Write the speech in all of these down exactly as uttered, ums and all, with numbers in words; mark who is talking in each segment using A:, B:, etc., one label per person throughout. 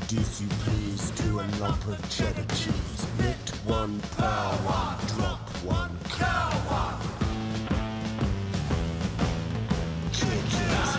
A: introduce you please to a lump of cheddar cheese. Lift one, power one, drop one, cow one. Kick it.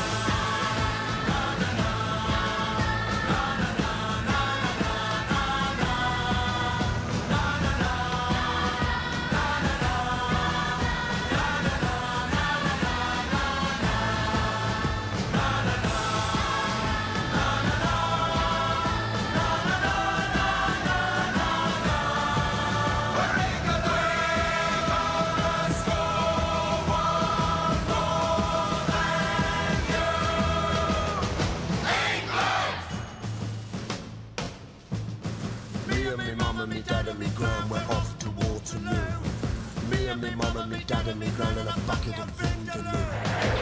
A: Me and me mum and me dad and me gran went off to Waterloo. Me and me mum and me dad and me gran and a bucket of Vindaloo.